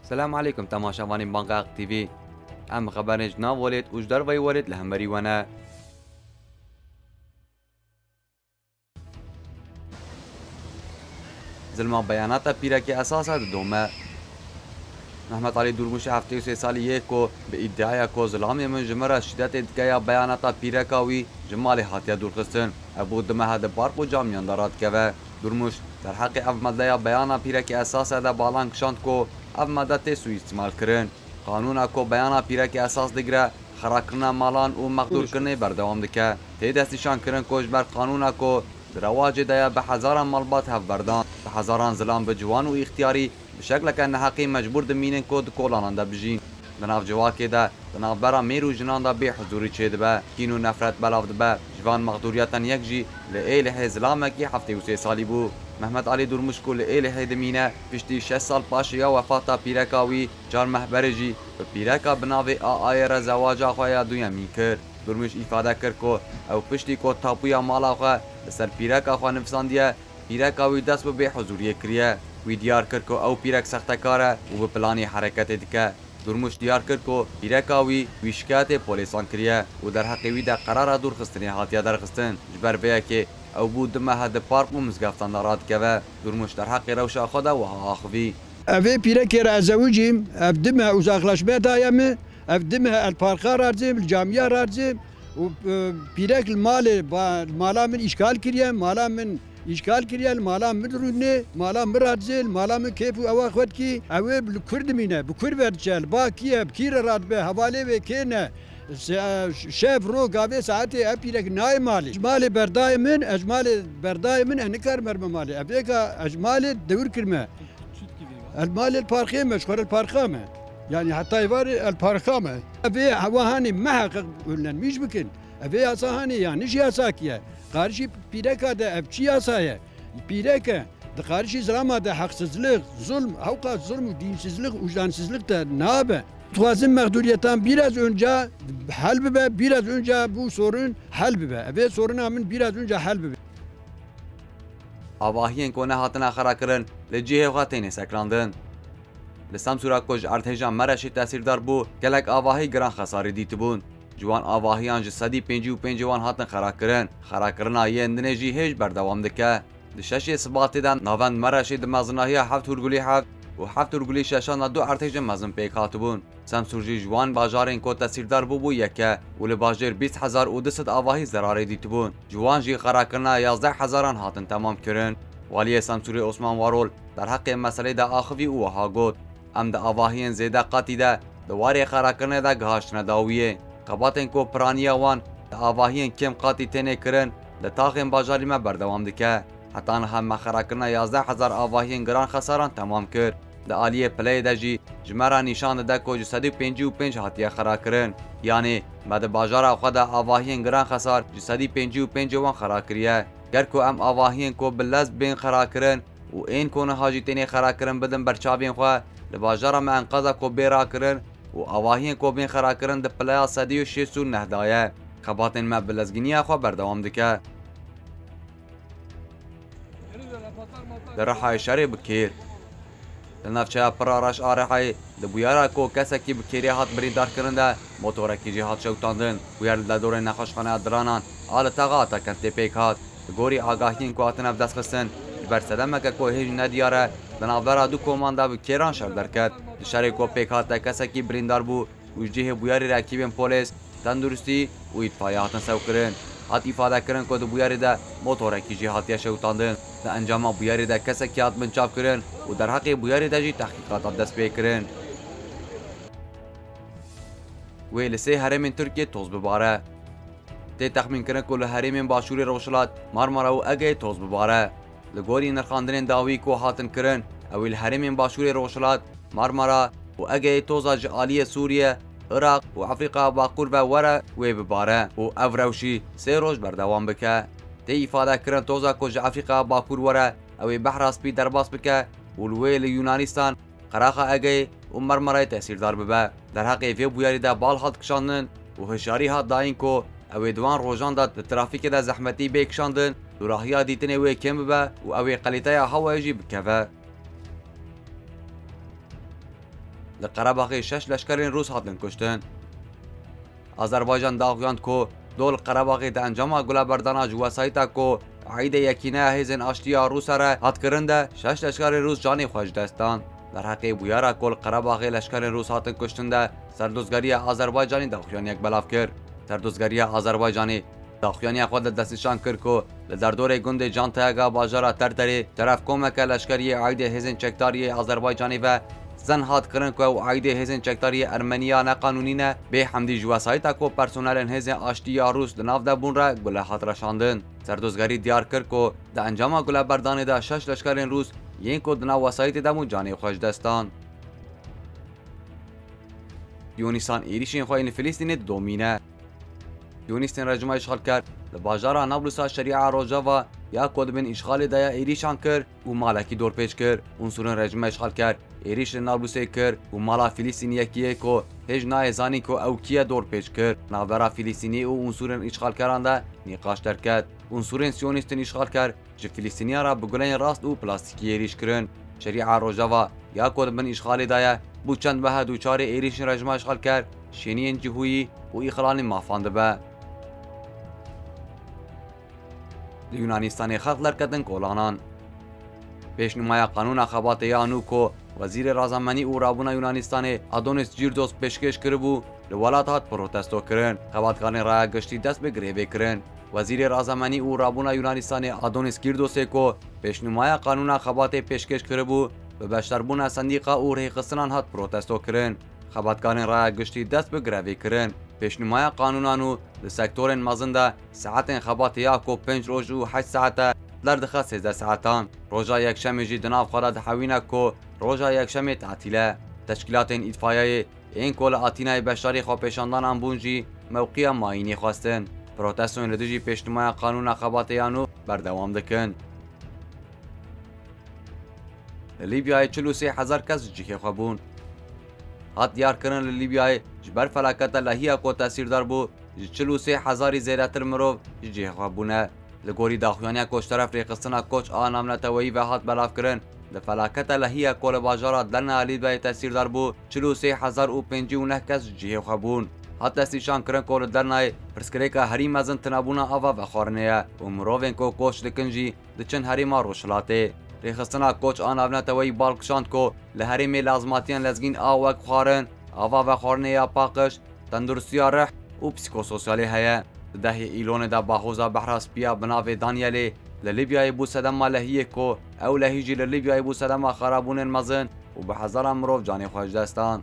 السلام عليكم تماشاوانین بانقاق تیوی. ام خبرنج ناولید اجدار وی ولید لهمبری ونه. ظلم بیانات پیرکی اساسات دومه. محمد علی دورموش 73 سالیه کو به ادعای کو ظلم من جمره شدت ادعای بیانات پیرکاوی جمال هاتیا دورخستن ابو دمه هد بارق و جامیان دارد که دورموش در حق اف مدعای بیانات پیرکی اساسات دا بالان کشاند کو اف مدت سو استعمال کرن قانون کو بیانات پیرکی اساس دگره خراکرنا مالان و مقدور کرنه بردوام دکه تی دستشان کرن کوش بر قانون کو رواج دیا به هزاران مالبات هف بردان به هزاران ظلام به جوان و اختیاری بشکل که نحقی مجبور دمینن کود کولانان دا بجین دناف جواکی دا دناف برا میرو جنان دا بی حضوری چید با کینو نفرت بلاف با جوان مقدوریتان یک جی لئیله ظلامکی 73 سالی بو محمد علی دورموش کو لئیله دمینه پشتی 6 سال پاش یا وفاتا پیرکاوی جار محبرجی به پیرکا بناوی آیر زواجا خویا دویمی کرد دورموش ifade کرد کو او پشتی کو تاپویا مالا خو سر پیرکا خو نفساندیه پیرکاوی دست به حضوری کریه وی دیار کرد کو او پیرک سخته کاره و به پلانی حرکت دکه دورموش دیار کرد کو پیرکاوی وی شکایت پلیسان کریه و در حق وی در قرار دور خستنی هاتیا درخستن جبر بیا که او بود دمه هد پارک و مزگفتان دارد که و دورموش در حق روشا خدا و آخوی اوی پیرکی را زوجیم اف دمه ازاقلاش بیدایم اف دمه الپارکا رازیم الجامعه رازیم و پیرک مالا من اشکال کریه مالا من اشکال کریه مالا من رونه مالا من رازیل مالا من کیف و اوا خود کی اوی بکرد مینه بکر ورچل با کیه بکیر راد به حواله و کینه شاف رو قابل ساعتي أبيلك ناي مالي أجمال برداي من أجمال برداي من أنكر مرمى مالي أبيك أجمال دور كلمة المال البارخيمة شخور البارخامة يعني حتى يباري البارخامة أبي هواهاني ما حقق قلنا مش بكن أبي أصاهاني يعني شيء أساكيا قارشي بيرك هذا أبشي أسايا بيرك دقارشي زلام هذا حق سزلق ظلم أوقات ظلم ودين سزلق وجدان سزلق نابه توازن مقدوریتان biraz önce hal bebe biraz önce bu sorun hal bebe ve sorun amin biraz önce hal bebe آواهین کو نه هاتنا خرا کرن لجیه غاتین سکراندن لسام سورا کوج ارتجان مرشی تاثیردار بو گلک آواهی گران خساری دیت بون جوان آواهیان جسدی 55 جوان هاتن خرا کرنا یندنه جی هیچ بردوام دکه دشش سبات دان ناوند مرشی دمازناهی هفت هرگلی هفت و هفت هرگلی ششان دو ارتج مزن پیک هاتبون سمسورجی جوان باجارین کو تاثیردار بو یکه ول باجر 20200 آواهی ضراری دیتبون جوان جی خرا کرنا 11000 هاتن تمام کرن والی سمسوری عثمان وارول در حق مسئله دا آخوی او ها گوت ام دا آواهین زیده قاتی دا دواری خرا کرنا دا گهاشتن داویه قباتن کو پرانیا وان دا آواهین کم قاتی تنه کرن دا تاخین باجاری ما بردوام دکه حتی هم خرا کرنا 11000 آواهین گران خساران تمام کرد د عالیه پلی دجی جمره نشان ده کو 155 هاتیه خرا کرن یعنی بعد باجار خود آواهین گران خسار 155 وان خرا کریه گر کو ام آواهین کو بلز بین خرا کرن و این کو نه حاجی تنی خرا کرن بدن برچابین خو د باجار ما انقاذ کو بیرا کرن و آواهین کو بین خرا کرن د پلی 169 دایه خباتن ما بلزگینی خو بردوام دکه در رحای شری بکیر نفچه پراراش آرحی دبویارا کو کسکی بکیری هات بریدار کرنده موتورکی جی هات شوتاندن بویار لدور نخوشخانه درانان آل تاقاتا کنتی پیک هات گوری آگاهین کو هاتن اف دست خستن بر سدمک کو هیچ ندیاره دنابدارا دو کوماندا بکیران شردر کرد دشاری کو پیک هات کسکی بریندار بو وجیه بویاری راکیبین پولیس تندرستی و اطفایی هاتن سو کرن هات ifade کرن کو دبویاری ده موتورکی جی هاتیا شوتاندن ده انجام بویاری ده کسکی هات منچاف کرن و در حق بویاری ده جی تحقیقات دست پی کرن و لسه هرم ترکیه توز بباره تی تخمین کرن کو لهرم باشوری روشلات مارمارا و اگه توز بباره لگوری نرخاندن داوی کو هاتن کرن او الهرم باشوری روشلات مارمارا و اگه توزا جالیه سوریه عراق و افریقا باقور و وره و بباره و افروشی سه روز بردوام بکه تی ifade کرن توزا کج افریقا باقور وره او بحراس بی درباس بکه و الویل یونانستان قراخه اگه و مرمرای تاثیردار ببه در حق وی بویاری ده بال هات کشاندن و هشاری هات داین کو او دوان روزان ده ترافیک ده زحمتی بیکشاندن و راهیا دیتنه و کم ببه و او قلیته هوایجی بکوه لقرباغ 6 لشکرین روس هاتن کشتن. آذربایجان داغیاند کو دول قرباغ د انجام گلابردانا جواسایتا کو عید یکینه هزن آشتیا روس را هات کرنده 6 لشکر روس جانی خوش دستان. در حقی بویارا کل قرباغ لشکر روس هاتن کشتنده سردوزگری آذربایجانی داخیان یک بلاف کرد. سردوزگری آذربایجانی داخیانی خود دستشان کرد که در دور گند جانتاگا باجارا ترتری طرف کمک لشکری عید هزن چکداری آذربایجانی و زن هات کرن که عید هزن چکداری ارمنیا نقانونی نه به حمدی جواسایتا کو پرسونل هزن آشتیا روس دناف ده بون را گله هات رشاندن. سردوزگری دیار کرد که د انجام گله بردان ده 6 لشکر روس یین کو دنا وسایت دمو جانی خوش دستان. یونیسان ایریشین خوین فلسطین دومینه. یونیستان رژیم اشغال کرد لباجارا نابلس شریعه روجاوا یا کد بن اشغال دیا ایریشان کرد و مالکی دور پیش کرد. عنصر رژیم اشغال کرد ایریش نابلس کرد و مالا فلسطینیه کیه کو هج نایزانی کو او کیه دور پیش کرد. نابرا فلسطینی و عنصر اشغال کردنده نقاش در کرد. عنصر سیونیستان اشغال کرد ج فلسطینیا را بگلین راست و پلاستیکی ایریش کرن. شریعه روجاوا یا کد بن اشغال دیا بو چند به دوچار ایریش رژیم اشغال کرد شینین جهویی و اخلال مافانده به یونانستان خط لرکتن کولانان. پیشنمای قانون خبات یانو کو وزیر رازمانی او رابونا یونانستان آدونیس جیردوس پیشکش کربو لولات هات پروتستو کرن. خباتکان رای گشتی دست به گریوه کرن. وزیر رازمانی او رابونا یونانستان آدونیس جیردوس کو پیشنمای قانون خبات پیشکش کربو به بشتربون صندیق او ریخستنان هات پروتستو کرن. خباتکان رای گشتی دست به گریوه کرن. پیشنمای قانونانو د سکتور مازنده ساعت خبات یا کو 5 روز و 8 ساعت در دخه 13 ساعتان. روزا یک شنبه جی دناف خالد حوینه کو روزا یک شنبه تعطیله. تشکیلات اطفائیه این کل آتینای بشاری خو پیشاندان امبونجی موقع ماینی خواستن. پروتستون ردجی پیشنمای قانون خبات یانو بردوام دکن. لیبیای 43,000 کس جیه خوابون. هات دیار کردن لیبیای جبر فلاکت لحیه کو تاثیردار بو 43,000 زیادتر مرو جیه خوابونه. لگوری داخویانی کوچ طرف ریخستنا کوچ آنامنا تویی و هات بلاف کردن. لفلاکت لحیه کول باجارات دلنا لیبیای تاثیردار بو 43,059 کس جیه خوابون. هات دستیشان کردن کول درنای پرسکریکا حریم ازن تنابونا آوا و خورنیه و مروین کو کوچ دکنجی دچن حریما روشلاته. ریخستنا کوچ آنامنا تویی بالکشاند کو لحریم لازماتیان لزگین آوک خارن آوا و خورنیه پاکش تندرستی رح و پسیکوسوسیالی هیا. ده ایلون دا باخوزا بحراس بیا بناو دانیالی للیبیای بو سدم لهیه کو او لهیجی للیبیای بو سدم خرابون مزن و به هزار مروف جانی خوش دستان.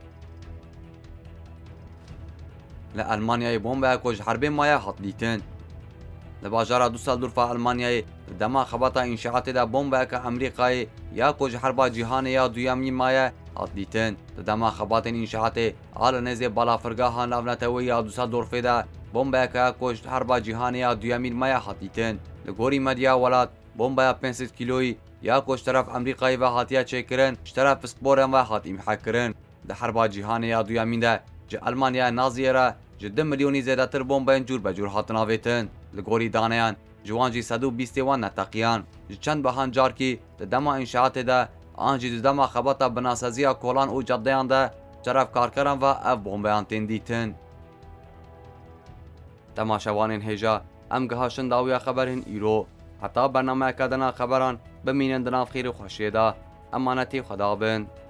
لألمانیای بومبه کوج حرب مایا هات دیتن. لباجارا 2 سال دور فا المانیای دما خبطا انشاعات دا بومبه که امریکای یا کوج حربا جهان یا دویامی مایا هات دیتن. دما خبطا انشاعات آل نزی بالا فرگاهان لونتوی یا 2 سال دور فیدا بومبه که کوج حربا جهانی یا دویامی مایا هات دیتن. لگوری مدیا ولاد بومبه 500 کیلویی یا کوج طرف امریکای و هاتیا چکرن طرف سپورن و هات امحا کرن. ده حربا جهانی یا دویامی ده ج المانیا نازیه را جد ملیونی زیادتر بومبه جور بجور هاتناویتن. لگوری دانیان جوانجی 121 نتاقیان چند بهان جار کی دما انشاعات ده آنجی دما خبطا بناسازی کولان او جادهان ده طرف کارکران و اف بومبیان تندیتن. تماشاوانین هجا ام گهاشن داویا خبرین ایرو حتی برنامه کدنا خبران بمینن دناف خیر و خوشیده امانتی خدا بند.